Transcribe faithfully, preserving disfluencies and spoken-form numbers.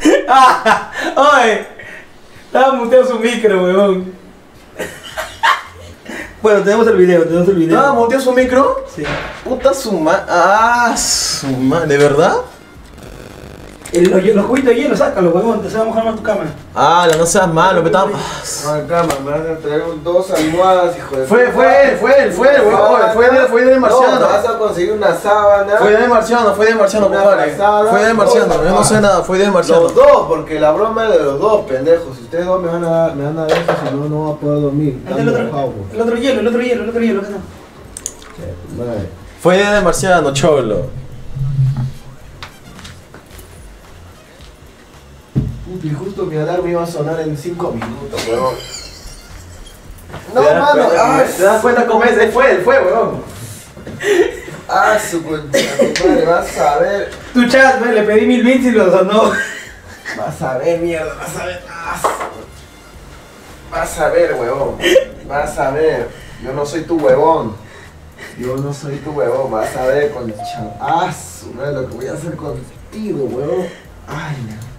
¡Ah! ¡Oye! Estaba muteado su micro, weón. Bueno, tenemos el video, tenemos el video. ¿Ah, muteó su micro? Sí. Puta su ma... Ah, su ma... ¿De verdad? El, los, los cubitos de hielo, sácalo, weón, te se va a mojar más tu cámara. Ah, no seas malo, me estaba... Ah, cama, me van a traer dos almohadas, hijo de... Fue, fue él, fue él, fue él, weón. Fue de, fue de No, marciano. vas a conseguir una sábana. Fue de marciano, fue de marciano, Una compadre. frazada, Fue de marciano, yo no sé nada, fue de marciano. Los dos, porque la broma es de los dos, pendejos. Si ustedes dos me van a dar, me van a dar eso, si no, no voy a poder dormir. Ahí está el otro, el otro hielo, el otro hielo, el otro hielo, acá está. Madre. Fue de marciano, cholo. Y justo mi alarma iba a sonar en cinco minutos, weón. No, ¿Te das mano, cuenta? ah, ¿Te das cuenta cómo es? Él fue, él fue, weón. ah, su cuenta, madre, vas a ver. Tu chat, me le pedí mil bits y lo sonó. Vas a ver, mierda, vas a ver. Ah, su- vas a ver, huevón. Vas a ver. Yo no soy tu huevón. Yo no soy tu huevón. Vas a ver, concha. Ah, su madre, lo que voy a hacer contigo, huevón. Ay, no.